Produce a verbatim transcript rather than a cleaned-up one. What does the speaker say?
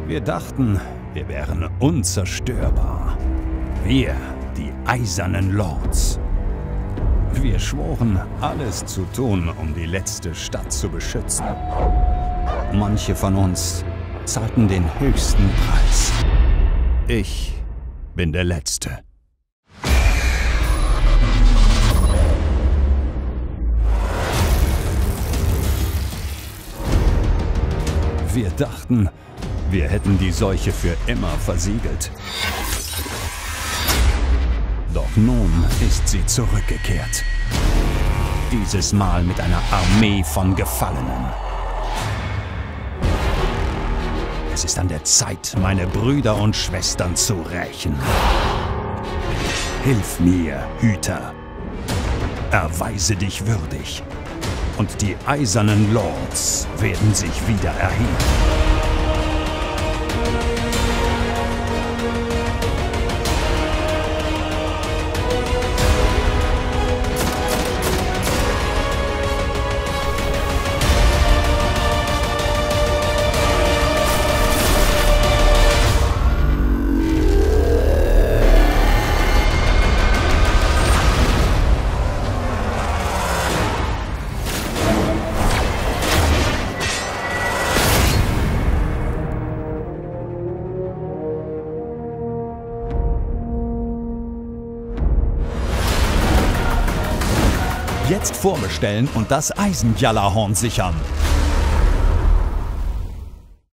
Wir dachten, wir wären unzerstörbar. Wir, die Eisernen Lords. Wir schworen, alles zu tun, um die letzte Stadt zu beschützen. Manche von uns zahlten den höchsten Preis. Ich bin der Letzte. Wir dachten, wir hätten die Seuche für immer versiegelt. Doch nun ist sie zurückgekehrt. Dieses Mal mit einer Armee von Gefallenen. Es ist an der Zeit, meine Brüder und Schwestern zu rächen. Hilf mir, Hüter. Erweise dich würdig. Und die Eisernen Lords werden sich wieder erheben. Jetzt vorbestellen und das Eisen-Gjallarhorn sichern.